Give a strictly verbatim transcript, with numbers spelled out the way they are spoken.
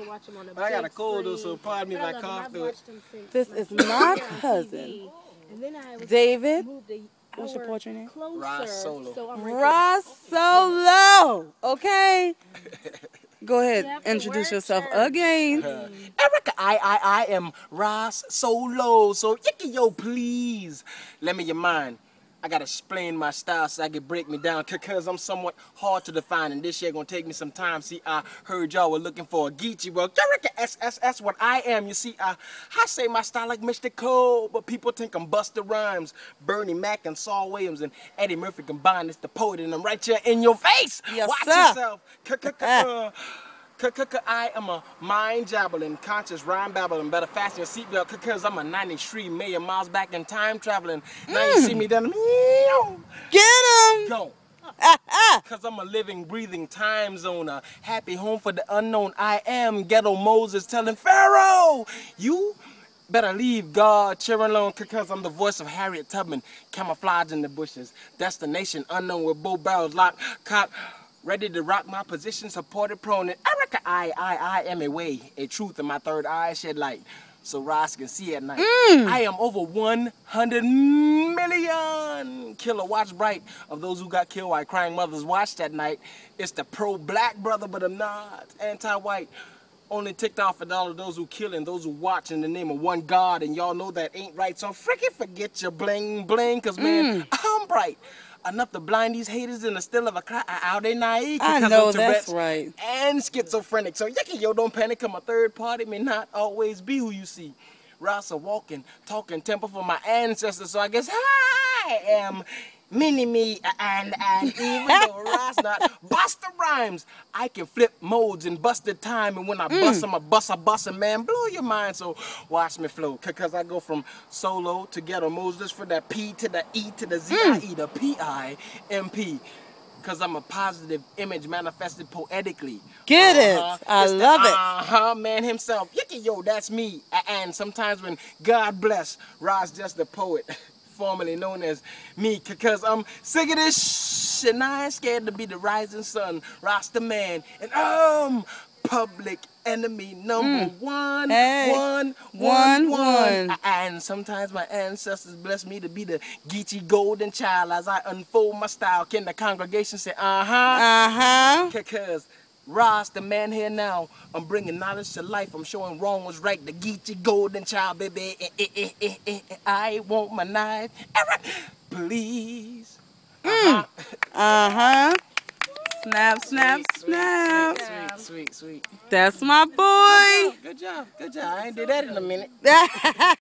watch him on a But I got a big cold though, screen. so pardon me if But I love him. cough I've through it. watched him since This my is sister my was on cousin. T V. And then I was David. moved a What's your hour portrait name? Closer, Ross Solo. So I'm right Ross Solo. Okay. Go ahead. You have to Introduce work yourself her. again. Uh, Erica, I, I, I am Ross Solo. So, yicky yo, please, lend me your mind. I gotta explain my style so I can break me down, cause I'm somewhat hard to define, and this year gonna take me some time. See, I heard y'all were looking for a Geechee. Well, Erica, S S S, what I am. You see, I, I say my style like Mister Cole, but people think I'm Busta Rhymes, Bernie Mac, and Saul Williams, and Eddie Murphy combined. It's the poet, and I'm right here in your face. Yes, Watch sir. yourself. Uh, I am a mind jabbling, conscious rhyme babbling, better fasten your seatbelt, cause I'm a ninety-three million miles back in time traveling. Now you see me then, Get him. go. Cause I'm a living, breathing time zone, a happy home for the unknown. I am Ghetto Moses telling Pharaoh, you better leave God cheering alone, cause I'm the voice of Harriet Tubman, camouflage in the bushes, destination unknown with both barrels locked, cocked, ready to rock my position, supported, prone, and Erica, I, I, I am a way, a truth in my third eye, shed light, so Ross can see at night. Mm. I am over one hundred million kilowatts bright of those who got killed while crying mothers watched that night. It's the pro-black brother, but I'm not anti-white. Only ticked off at all of those who kill and those who watch in the name of one God, and y'all know that ain't right, so freaking forget your bling bling, cause man, mm. I'm bright. Enough to blind these haters in the still of a cry. How they naive? I know that's right. And schizophrenic. So yicky yo, don't panic. Cause my third party may not always be who you see. Rasa walking, talking temple for my ancestors. So I guess I am mini me and and even though Ross not Busta Rhymes, I can flip modes in busted time. And when I mm. bust, I'm a bust, a bust, and man, blow your mind. So watch me flow, cause I go from solo to Ghetto Moses, for that P to the E to the Z, mm. I E the P I M P. Cause I'm a positive image manifested poetically. Get uh-huh. it. I it's love the, it. Uh-huh, man himself. Yicky yo, that's me. And sometimes when God bless, Ross just the poet, formerly known as me, cause I'm sick of this shit, and I ain't scared to be the rising sun, Rasta man, and um, public enemy number mm. one, hey. one, one, one, one. And sometimes my ancestors bless me to be the Geechee golden child as I unfold my style. Can the congregation say, uh-huh? Uh-huh. Cause Ross, the man here now, I'm bringing knowledge to life. I'm showing wrong was right. The Geechee golden child, baby. Eh, eh, eh, eh, eh, eh. I want my knife. Please. Uh-huh. Mm. Uh-huh. Snap, snap, sweet, snap. Sweet, sweet, sweet, sweet, sweet. That's my boy. Good job, good job. Good job. I ain't did that in a minute.